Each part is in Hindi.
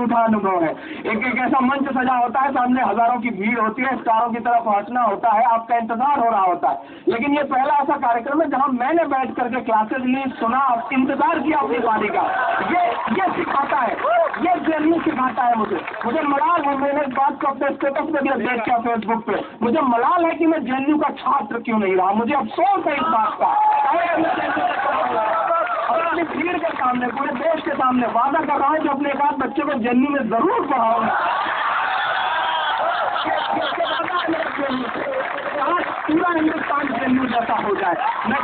अनूठा अनुभव है। एक ऐसा मंच सजा होता है, सामने हजारों की भीड़ होती है, स्टारों की तरफ पहुंचना होता है, आपका इंतजार हो रहा होता है। लेकिन ये पहला ऐसा कार्यक्रम है जहां मैंने बैठ करके क्लासेस ली, सुना, इंतजार किया अपनी बारी का। ये सिखाता है, ये जर्नी सिखाता है मुझे मलाल है, मैंने इस बात को अपने स्टेटस पे भी देख किया फेसबुक पे, मुझे मलाल है कि मैं जेएनयू का छात्र क्यों नहीं रहा। मुझे अफसोस है इस बात का। अपनी भीड़ के सामने, पूरे देश के सामने वादा कर रहा हूं कि अपने एक आध बच्चे को जेएनयू में जरूर पढ़ाऊंगा। पूरा हिंदुस्तान जेएनयू जैसा हो जाए। मैं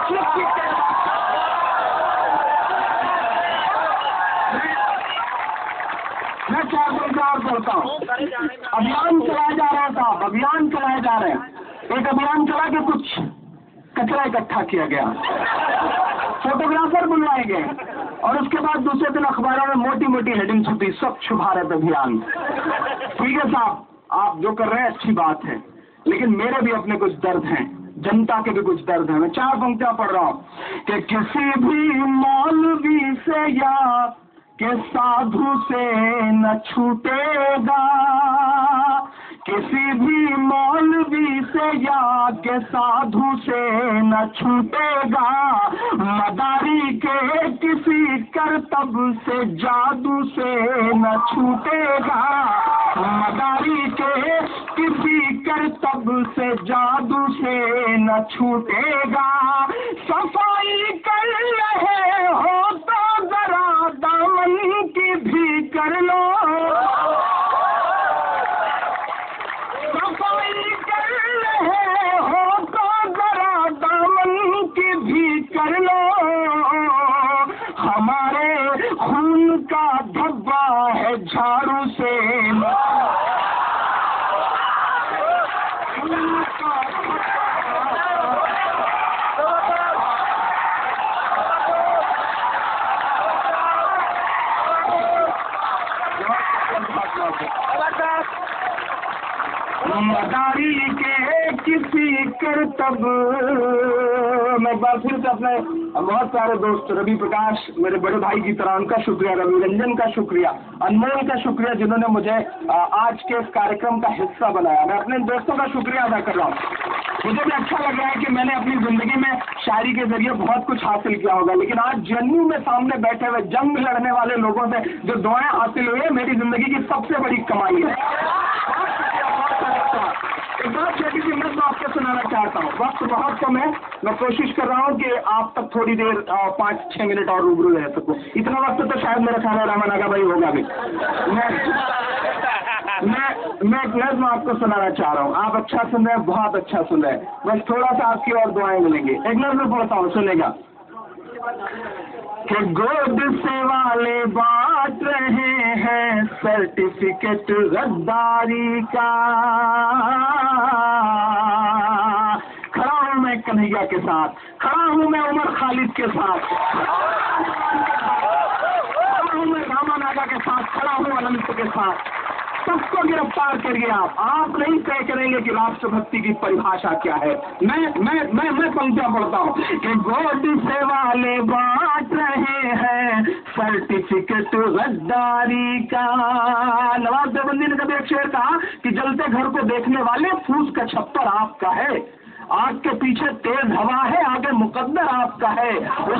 मैं 4 दिन और बोलता हूँ। अभियान चलाया जा रहा था, अभियान चलाए जा रहे हैं। एक अभियान चला के कुछ कचरा इकट्ठा किया गया, फोटोग्राफर बुलवाए गए, और उसके बाद दूसरे दिन अखबारों में मोटी मोटी हेडिंग छपी, स्वच्छ भारत अभियान। ठीक है साहब, आप जो कर रहे हैं अच्छी बात है, लेकिन मेरे भी अपने कुछ दर्द हैं, जनता के भी कुछ दर्द हैं। मैं 4 पंक्तियां पढ़ रहा हूँ कि किसी भी मौलवी से या के साधु से न छूटेगा, किसी भी मौलवी से या के साधु से न छूटेगा, मदारी के किसी करतब से जादू से न छूटेगा, मदारी के किसी करतब से जादू से न छूटेगा। सफाई कर रहे हो तो जरा दामन की भी कर लो, सफाई कर रहे हो तो जरा दामन की भी कर लो, हमारे खून का धब्बा है झाड़ू से मदारी के किसी करतब। मैं एक बार फिर से अपने बहुत सारे दोस्त रवि प्रकाश, मेरे बड़े भाई की तरह, उनका शुक्रिया, रवि रंजन का शुक्रिया, अनमोल का शुक्रिया, जिन्होंने मुझे आज के इस कार्यक्रम का हिस्सा बनाया। मैं अपने दोस्तों का शुक्रिया अदा कर रहा हूँ। मुझे भी अच्छा लग रहा है कि मैंने अपनी जिंदगी में शायरी के जरिए बहुत कुछ हासिल किया होगा, लेकिन आज जेएनयू में सामने बैठे हुए जंग लड़ने वाले लोगों से जो दुआएं हासिल हुई है, मेरी जिंदगी की सबसे बड़ी कमाई है। एक बात छोटी सी मैं तो आपको सुनाना चाहता हूँ, वक्त बहुत कम है, मैं कोशिश कर रहा हूँ कि आप तक थोड़ी देर 5-6 मिनट और रूबरू रह सकूँ। इतना वक्त तो शायद मेरा ख्याल है रामन आगा भाई होगा भी। मैं एक नज़्म आपको सुनाना चाह रहा हूँ, आप अच्छा सुन रहे हैं, बहुत अच्छा सुन रहे हैं, बस थोड़ा सा आपकी और दुआएं मिलेंगी। एक नज़्म पढ़ता हूँ, सुनेगा कि गोद से वाले बांट रहे हैं सर्टिफिकेट गद्दारी का, खड़ा हूं मैं कन्हैया के साथ, खड़ा हूं मैं उमर खालिद के साथ, खड़ा हूं मैं रामा नागा के साथ, खड़ा हूं अनंत के साथ। सबको गिरफ्तार करिए आप नहीं तय करेंगे कि राष्ट्रभक्ति की परिभाषा क्या है। मैं पंक्तियां पढ़ता हूँ कि गोद से वाले बांट रहे हैं सर्टिफिकेट गद्दारी का। नवाब देवबंदी ने कभी एक शेर कहा कि जलते घर को देखने वाले फूस का छप्पर आपका है, आग के पीछे तेज हवा है, आगे मुकद्दर आपका है।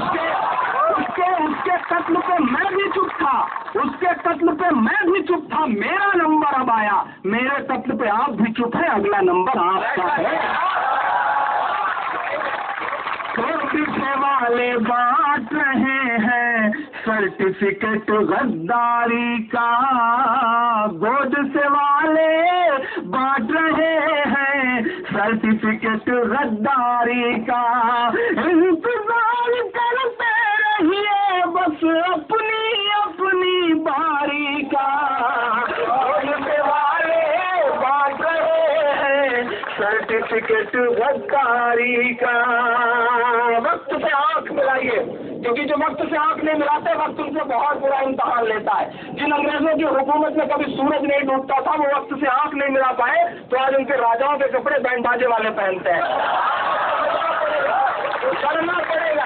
उसके कत्ल पे मैं भी चुप था, उसके कत्ल पे मैं भी चुप था, मेरा नंबर अब आया, मेरे कत्ल पे आप भी चुप है, अगला नंबर आपका है। पीछे वाले बांट रहे हैं सर्टिफिकेट गद्दारी का, गोद से वाले बांट रहे हैं सर्टिफिकेट गद्दारी का। इंतजार करते रहिए बस अपनी अपनी बारी का, गोद से वाले बांट रहे हैं सर्टिफिकेट गद्दारी का। वक्त से आंख मिलाइए, क्योंकि जो वक्त से आंख नहीं मिलाते वक्त उनसे बहुत बुरा इम्तहान लेता है। जिन अंग्रेजों की हुकूमत में कभी सूरज नहीं डूबता था, वो वक्त से आंख नहीं मिला पाए, तो आज उनके राजाओं के कपड़े बैंड बाजे वाले पहनते हैं। करना पड़ेगा।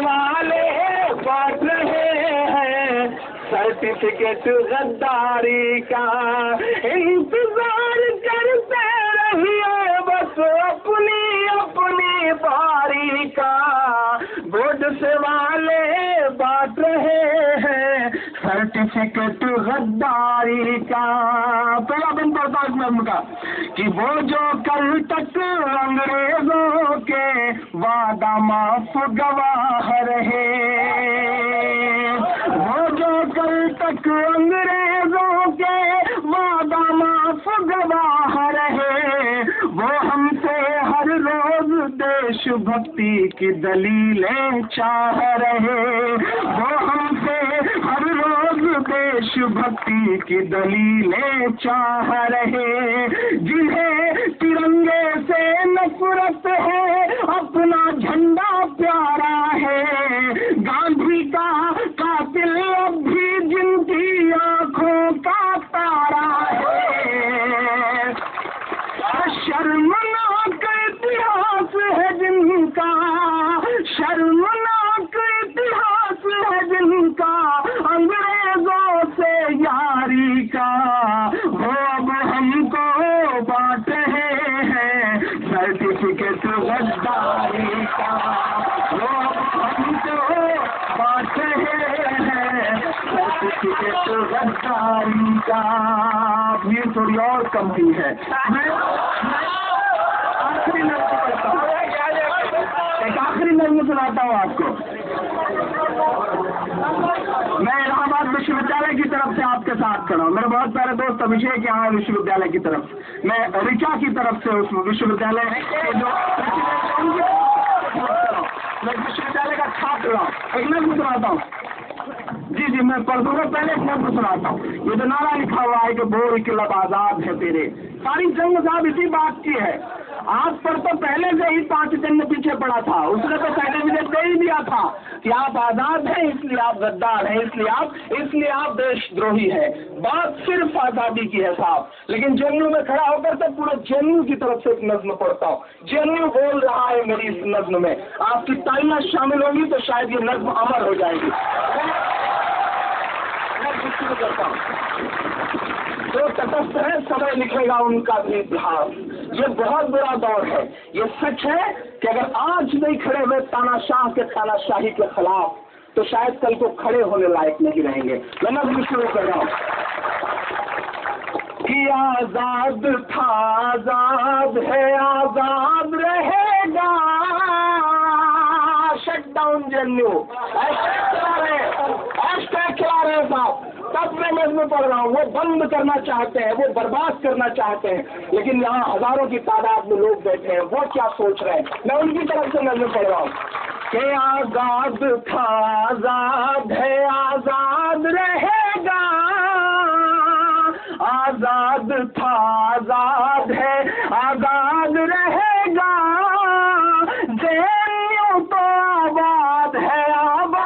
वाले बांट रहे हैं सर्टिफिकेट गद्दारी का। इंतजार करते रहिए बस अपनी अपनी बारी का। बोर्ड से वाले बांट रहे हैं सर्टिफिकेट गद्दारी का। पहला दिन पढ़ता इस्लाम का कि वो जो कल तक अंग्रेजों के वादा माफ गवाह रहे, वो जो कल तक अंग्रेजों के वादा माफ गवाह रहे, वो हमसे हर रोज देशभक्ति की दलीलें चाह रहे, वो हमसे हर रोज देशभक्ति की दलीलें चाह रहे। जिन्हें तिरंगे से नफरत है अपना झंडा प्यारा है, गांधी का कातिल अब भी जिनकी आंखों का तारा है। शर्मनाक इतिहास है जिनका, शर्मनाक इतिहास है जिनका अंग्रेजों से यारी का। वो अब हमको बांट रहे हैं सर्टिफिकेट गद्दारी का। वो अब हमको बांट रहे हैं सर्टिफिकेट गद्दारी का। भीड़ थोड़ी और कम हुई है। मैं आखिरी नज़्म पढ़ता हूँ, एक आखिरी नज़्म सुनाता हूँ आपको। मैं इलाहाबाद विश्वविद्यालय की तरफ से आपके साथ खड़ा हूँ। मेरे बहुत सारे दोस्त अभिषेक यहाँ है विश्वविद्यालय की तरफ, मैं ऋचा की तरफ से उस विश्वविद्यालय मैं विश्वविद्यालय का छात्र हूँ। एक नज़्म सुनाता हूँ। जी जी, मैं पढ़ दूंगा। पहले एक नज़्म सुनाता हूँ। ये जो नारा लिखा हुआ है कि बोर की लब आजाद है तेरे, सारी जंग साहब इसी बात की है। आप पर तो पहले से ही 5 दिन पीछे पड़ा था, उसने तो सर्टिफिकेट दे ही दिया था कि आप आजाद हैं, इसलिए आप गद्दार हैं, इसलिए आप देशद्रोही हैं। बात सिर्फ आजादी की है साहब। लेकिन जेएनयू में खड़ा होकर तो पूरे जेएनयू की तरफ से एक नज़्म पढ़ता हूँ। जेएनयू बोल रहा है मेरी इस नज़्म में, आपकी तालियां शामिल होंगी तो शायद ये नज़्म अमर हो जाएगी। मैं करता हूँ। जो तटस्थ है समय लिखेगा उनका भी इतिहास। ये बहुत बुरा दौर है। ये सच है कि अगर आज नहीं खड़े हुए तानाशाह के तानाशाही के खिलाफ तो शायद कल को खड़े होने लायक नहीं रहेंगे। मैं नज़्म शुरू कर रहा हूँ कि आजाद था आजाद है आजाद रहेगा। शट डाउन जेएनयू, हैशटैग चला रहे साहब। तब मैं नज़्म पढ़ रहा हूँ। वो बंद करना चाहते हैं, वो बर्बाद करना चाहते हैं, लेकिन यहाँ हजारों की तादाद में लोग बैठे हैं, वो क्या सोच रहे हैं। मैं उनकी तरफ से नज़्म पढ़ रहा हूँ कि आजाद था आजाद है आजाद रहेगा। आजाद था आजाद है आजाद रहेगा। जेएनयू तो आबाद है आबाद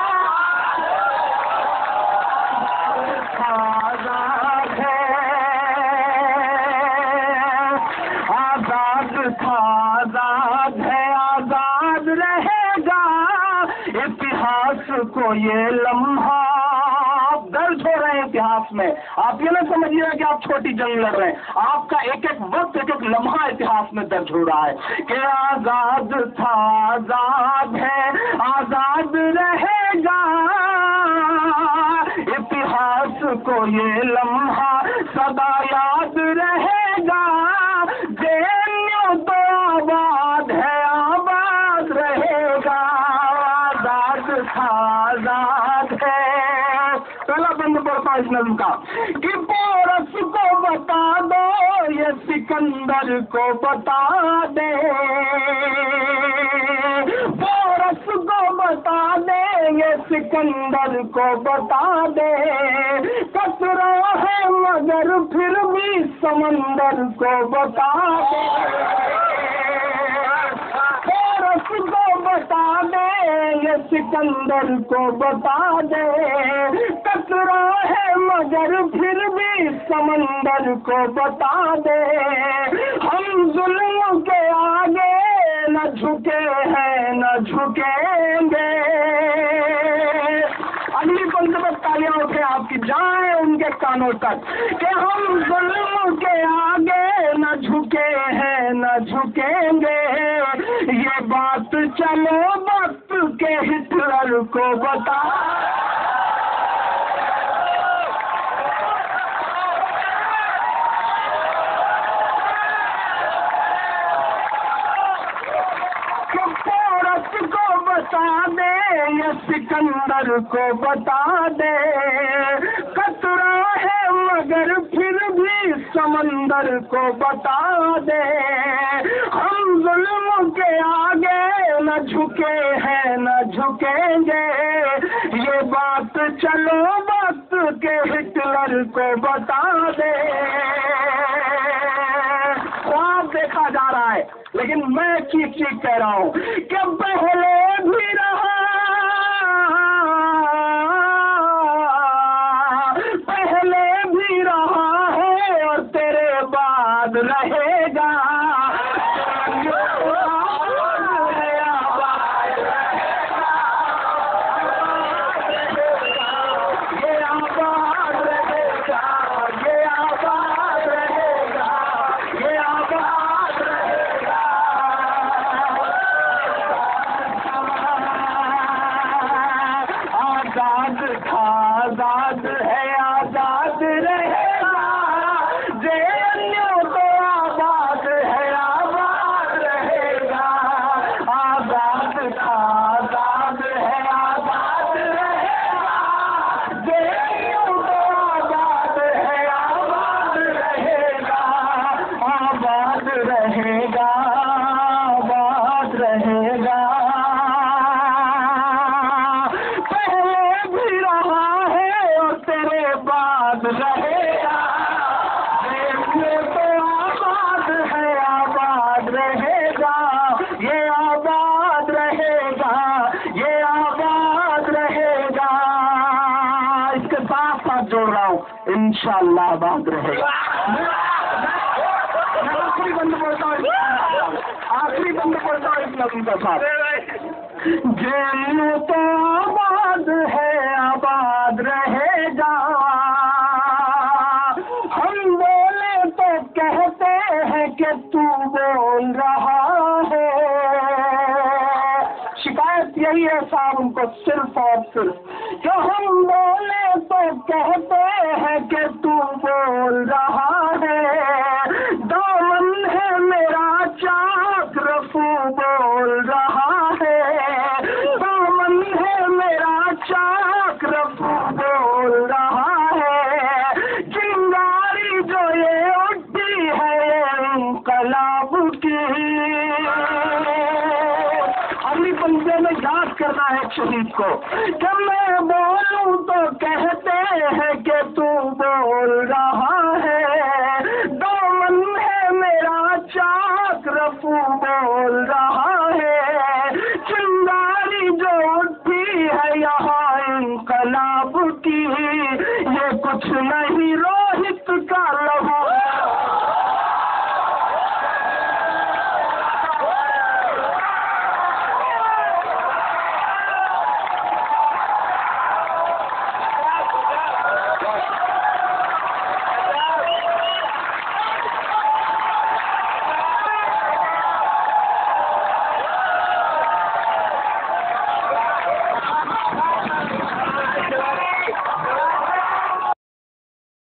को ये लम्हा दर्ज हो रहे हैं इतिहास में। आप ये ना समझिए कि आप छोटी जंग लड़ रहे हैं, आपका एक एक वक्त एक एक लम्हा इतिहास में दर्ज हो रहा है कि आजाद था आजाद है आजाद रहेगा। इतिहास को ये लम्हा सदा याद रहेगा। जेएनयू तो आबाद है आबाद रहेगा। आजाद है। पहला बंद पड़ता इस नज़्म का कि पोरस को बता दो ये सिकंदर को बता दे। पोरस को बता दे ये सिकंदर को बता दे। कचरा है मगर फिर भी समंदर को बता दे। पोरस को बता दे ये सिकंदर को बता दे। कचरा है मगर फिर भी समंदर को बता दे। हम जुल्म के आगे न झुके हैं न झुकेंगे। आपकी जाए उनके कानों तक कि हम जुल्म के आगे न झुके हैं न झुकेंगे। ये बात चलो वक्त के हिटलर को बता। बता दे या सिकंदर को बता दे, कतरा है मगर फिर भी समंदर को बता दे। हम जुल्म के आगे न झुके हैं न झुकेंगे। ये बात चलो वक्त के हिटलर को बता दे। ख्वाब देखा जा रहा है लेकिन मैं चीख चीख कह रहा हूं कि पहले भी रहा, पहले भी रहा है और तेरे बाद रहेगा। आजाद है आजाद रहेगा, जेएनयू तो आबाद है आबाद रहेगा। आजाद था आजाद है आबाद रहेगा, जेएनयू तो आबाद है आबाद रहेगा। आबाद रहेगा आबाद रहेगा। रहेगा ये तो आबाद है आबाद रहेगा। ये आबाद रहेगा ये आबाद रहेगा। इसके साथ साथ जोड़ रहा हूँ इंशाअल्लाह आबाद रहेगा। आखिरी बंद पड़ता हूँ आखिरी बंद पड़ता हूँ इस नज़म का साथ। जेएनयू तो आबाद है आबाद रहेगा। हम बोले तो कहते हैं कि तू बोल रहा है। शिकायत यही है साहब उनको सिर्फ और सिर्फ कि हम बोले तो कहते हैं कि तू बोल रहा है। दामन है मेरा चाक रफू बोल रहा है। दामन है मेरा चाक रफू बोल रहा है। चिंगारी जो ये उठती है इंकलाब की। अगली पंक्ति में याद करना है शहीद को जब मैं बोलूं तो कहते हैं कि तू बोल रहा है।